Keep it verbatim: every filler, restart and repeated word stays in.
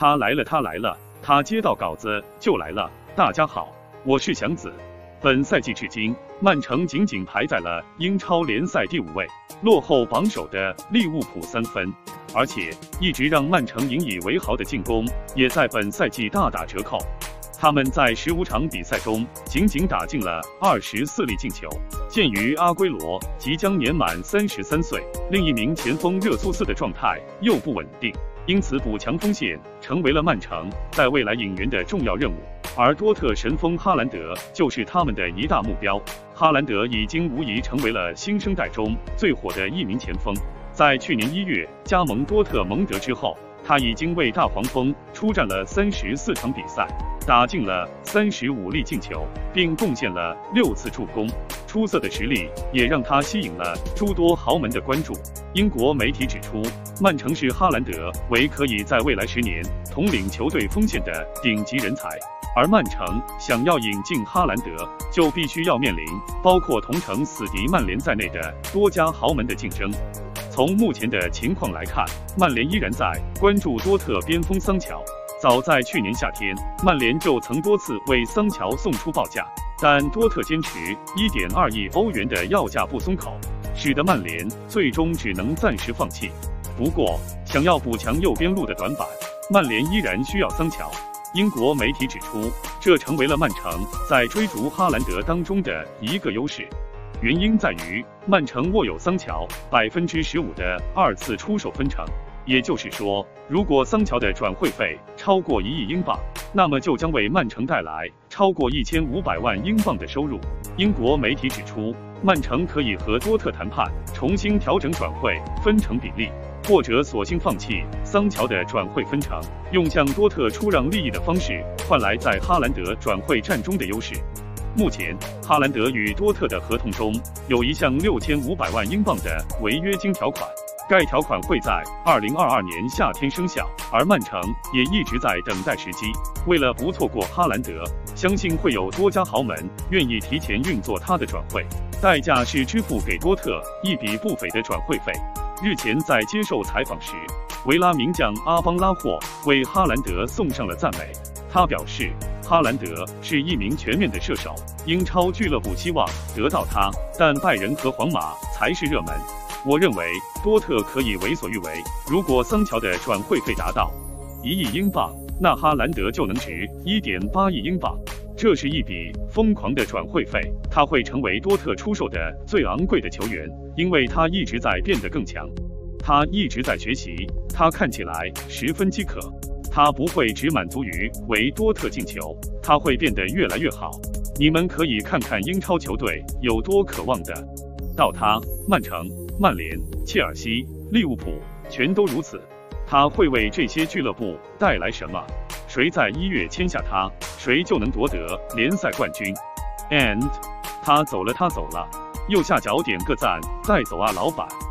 他来了，他来了，他接到稿子就来了。大家好，我是祥子。本赛季至今，曼城仅仅排在了英超联赛第五位，落后榜首的利物浦三分。而且，一直让曼城引以为豪的进攻，也在本赛季大打折扣。他们在十五场比赛中，仅仅打进了二十四粒进球。鉴于阿圭罗即将年满三十三岁，另一名前锋热苏斯的状态又不稳定，因此补强锋线成为了曼城在未来引援的重要任务。而多特神锋哈兰德就是他们的一大目标。哈兰德已经无疑成为了新生代中最火的一名前锋。在去年一月加盟多特蒙德之后，他已经为大黄蜂出战了三十四场比赛，打进了三十五粒进球，并贡献了六次助攻。出色的实力也让他吸引了诸多豪门的关注。英国媒体指出，曼城视哈兰德为可以在未来十年统领球队锋线的顶级人才，而曼城想要引进哈兰德，就必须要面临包括同城死敌曼联在内的多家豪门的竞争。从目前的情况来看，曼联依然在关注多特边锋桑乔。早在去年夏天，曼联就曾多次为桑乔送出报价，但多特坚持 一点二亿欧元的要价不松口，使得曼联最终只能暂时放弃。不过，想要补强右边路的短板，曼联依然需要桑乔。英国媒体指出，这成为了曼城在追逐哈兰德当中的一个优势。原因在于，曼城握有桑乔 百分之十五 的二次出手分成，也就是说，如果桑乔的转会费超过一亿英镑，那么就将为曼城带来超过一千五百万英镑的收入。英国媒体指出，曼城可以和多特谈判，重新调整转会分成比例，或者索性放弃桑乔的转会分成，用向多特出让利益的方式换来在哈兰德转会战中的优势。目前，哈兰德与多特的合同中有一项六千五百万英镑的违约金条款，该条款会在二零二二年夏天生效，而曼城也一直在等待时机。为了不错过哈兰德，相信会有多家豪门愿意提前运作他的转会，代价是支付给多特一笔不菲的转会费。日前在接受采访时，维拉名将阿邦拉霍为哈兰德送上了赞美。他表示，哈兰德是一名全面的射手，英超俱乐部希望得到他，但拜仁和皇马才是热门。我认为多特可以为所欲为，如果桑乔的转会费达到一亿英镑，那哈兰德就能值 一点八亿英镑。这是一笔疯狂的转会费，他会成为多特出售的最昂贵的球员，因为他一直在变得更强，他一直在学习，他看起来十分饥渴。他不会只满足于为多特进球，他会变得越来越好。你们可以看看英超球队有多渴望的到他，曼城、曼联、切尔西、利物浦全都如此。他会为这些俱乐部带来什么？谁在一月签下他，谁就能夺得联赛冠军。And 他走了，他走了。右下角点个赞，带走啊，老板。